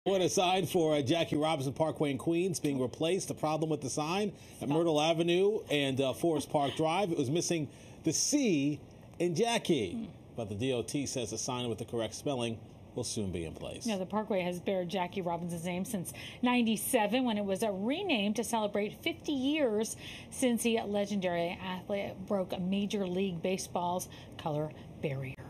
What aside for Jackie Robinson Parkway in Queens being replaced, the problem with the sign at Myrtle Avenue and Forest Park Drive, it was missing the C in Jackie. But the DOT says the sign with the correct spelling will soon be in place. The Parkway has bared Jackie Robinson's name since '97 when it was renamed to celebrate 50 years since the legendary athlete broke Major League Baseball's color barrier.